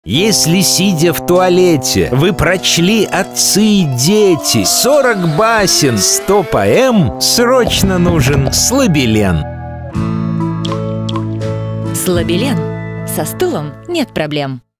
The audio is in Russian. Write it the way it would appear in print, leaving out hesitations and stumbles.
Если, сидя в туалете, вы прочли «Отцы и дети», 40 басен, 100 поэм, срочно нужен Слабелен. Слабелен. Со стулом нет проблем.